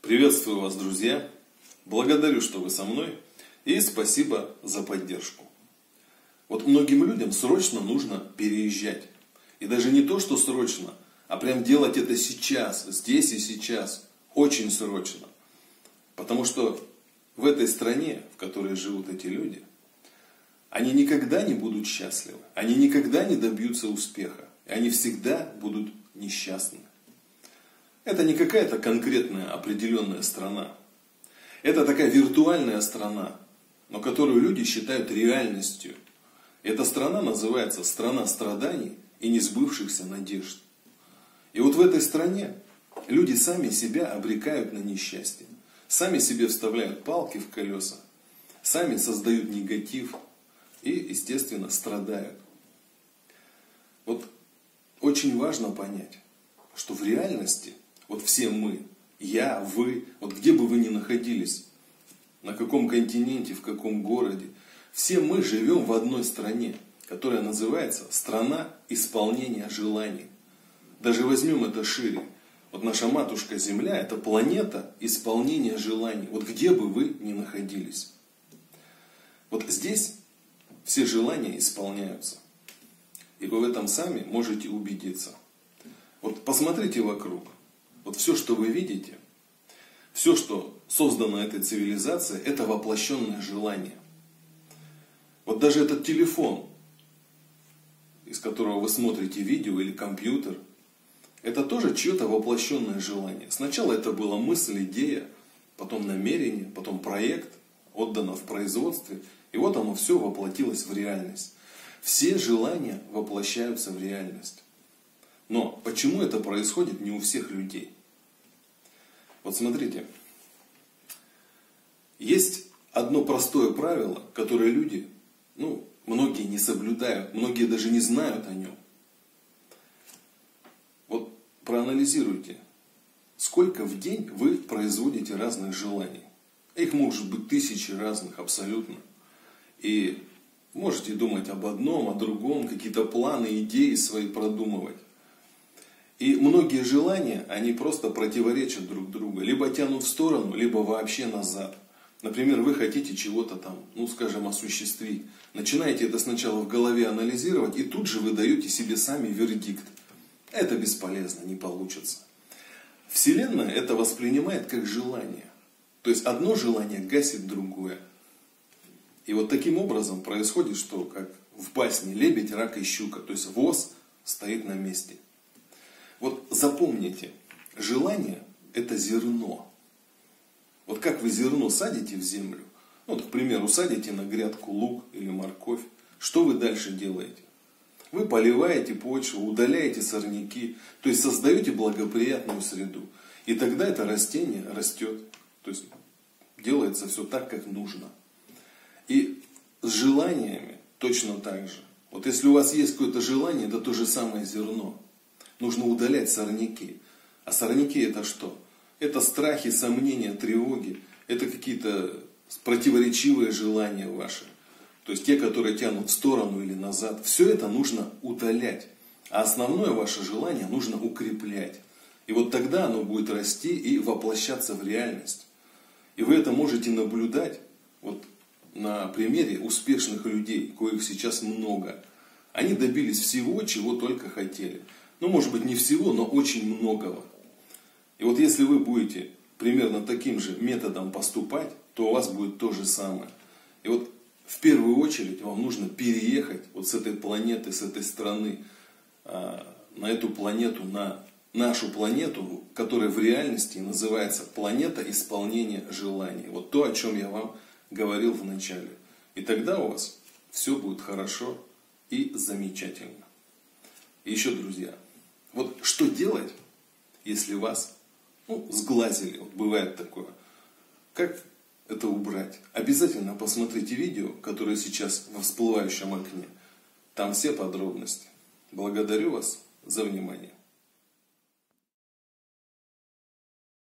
Приветствую вас, друзья! Благодарю, что вы со мной, и спасибо за поддержку. Вот многим людям срочно нужно переезжать. И даже не то, что срочно, а прям делать это сейчас, здесь и сейчас. Очень срочно. Потому что в этой стране, в которой живут эти люди, они никогда не будут счастливы. Они никогда не добьются успеха. И они всегда будут несчастны. Это не какая-то конкретная определенная страна. Это такая виртуальная страна, но которую люди считают реальностью. Эта страна называется страна страданий и несбывшихся надежд. И вот в этой стране люди сами себя обрекают на несчастье. Сами себе вставляют палки в колеса. Сами создают негатив и, естественно, страдают. Вот очень важно понять, что в реальности вот все мы, я, вы, вот где бы вы ни находились, на каком континенте, в каком городе, все мы живем в одной стране, которая называется страна исполнения желаний. Даже возьмем это шире. Вот наша матушка Земля – это планета исполнения желаний. Вот где бы вы ни находились. Вот здесь все желания исполняются. И вы в этом сами можете убедиться. Вот посмотрите вокруг. Вот все, что вы видите, все, что создано этой цивилизацией, это воплощенное желание. Вот даже этот телефон, из которого вы смотрите видео или компьютер, это тоже чье-то воплощенное желание. Сначала это была мысль, идея, потом намерение, потом проект, отдано в производстве, и вот оно все воплотилось в реальность. Все желания воплощаются в реальность. Но почему это происходит не у всех людей? Вот смотрите, есть одно простое правило, которое люди, многие не соблюдают, многие даже не знают о нем. Вот проанализируйте, сколько в день вы производите разных желаний. Их может быть тысячи разных абсолютно. И можете думать об одном, о другом, какие-то планы, идеи свои продумывать. И многие желания, они просто противоречат друг другу. Либо тянут в сторону, либо вообще назад. Например, вы хотите чего-то там, осуществить. Начинаете это сначала в голове анализировать, и тут же вы даете себе сами вердикт. Это бесполезно, не получится. Вселенная это воспринимает как желание. То есть одно желание гасит другое. И вот таким образом происходит, что как в басне лебедь, рак и щука. То есть воз стоит на месте. Вот запомните, желание это зерно. Вот как вы зерно садите в землю, к примеру, садите на грядку лук или морковь, что вы дальше делаете? Вы поливаете почву, удаляете сорняки, то есть создаете благоприятную среду. И тогда это растение растет. То есть делается все так, как нужно. И с желаниями точно так же. Вот если у вас есть какое-то желание, это то же самое зерно. Нужно удалять сорняки. А сорняки это что? Это страхи, сомнения, тревоги. Это какие-то противоречивые желания ваши. То есть те, которые тянут в сторону или назад. Все это нужно удалять. А основное ваше желание нужно укреплять. И вот тогда оно будет расти и воплощаться в реальность. И вы это можете наблюдать на примере успешных людей, коих сейчас много. Они добились всего, чего только хотели. Может быть не всего, но очень многого. И вот если вы будете примерно таким же методом поступать, то у вас будет то же самое. И вот в первую очередь вам нужно переехать с этой планеты, с этой страны на эту планету, на нашу планету, которая в реальности называется планета исполнения желаний. Вот то, о чем я вам говорил в начале. И тогда у вас все будет хорошо и замечательно. И еще, друзья, вот что делать, если вас сглазили, бывает такое. Как это убрать? Обязательно посмотрите видео, которое сейчас в всплывающем окне. Там все подробности. Благодарю вас за внимание.